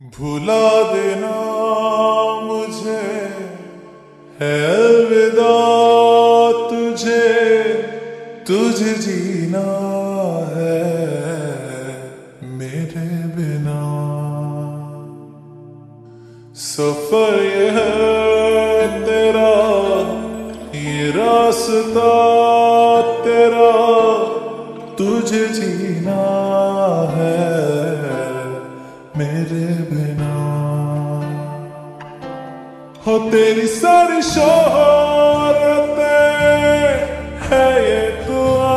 भुला देना मुझे है अलविदा, तुझे जीना है मेरे बिना। सफर ये है तेरा, ये रास्ता तेरा, तुझे जीना है मेरे बिना। हो तेरी सारी शोहरतें है ये दुआ,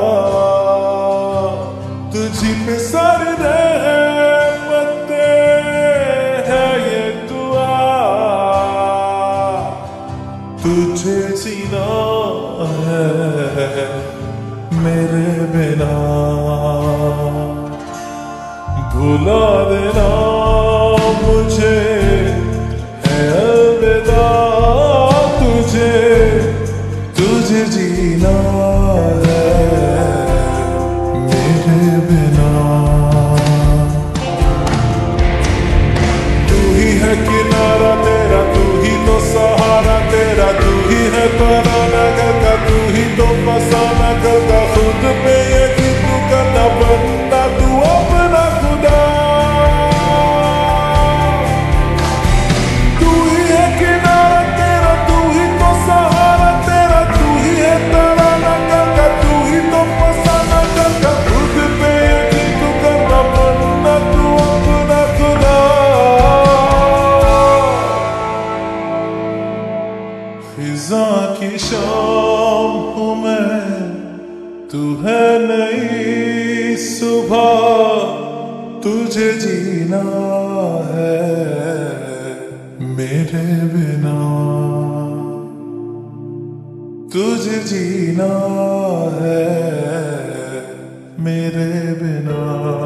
तुझी पे सारी रहमतें है ये दुआ, तुझे जीना है मेरे बिना। भुला देना मुझे है अलविदा, तुझे जीना है मेरे बिना। तू ही है किनारा तेरा, तू ही तो सहारा तेरा, तू ही है तराना करता, तू ही तो फसाना करता, खुद पे यकीन तू करना बनता तू अपना खुदा। तू ही है किनारा तेरा, तू ही तो सहारा तेरा, तू ही है तराना करता, तू ही तो फसाना करता, खुद पे यकीन तू करना बनना तू अपना खुदा। फिजा की शाम हूँ मैं, तू है नई सुबह, तुझे जीना है मेरे बिना। तुझे जीना है मेरे बिना।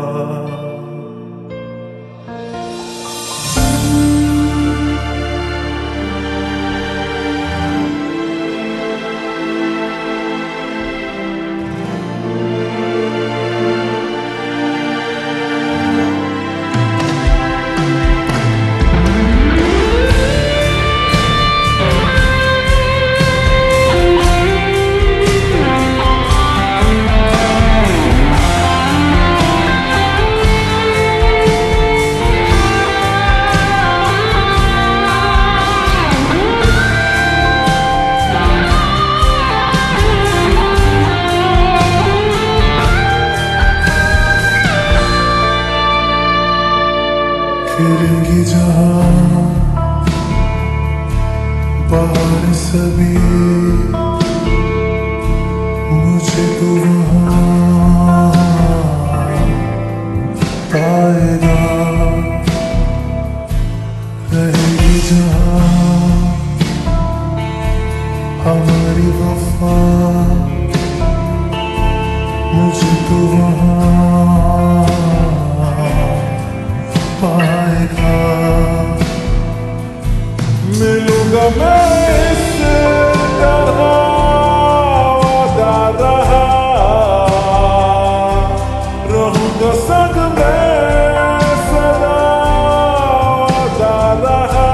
फिरेंगी जहाँ बाहर सभी, मुझे तो वहाँ पाएगा। रहेगी जहाँ हमारी वफा, मुझे तो वहाँ पाएगा। मिलूंगा मैं इससे तरह वादा रहा, रहूंगा संग में सदा वादा रहा,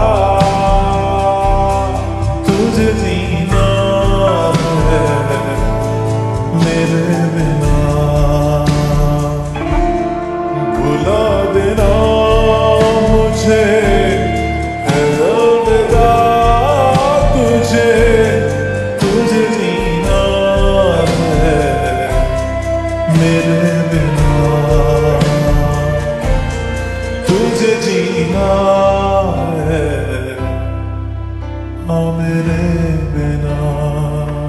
तुझे जीना है मेरे बिना। भुला देना मुझे है अलविदा, तुझे जीना है मेरे बिना। तुझे जीना है मेरे बिना।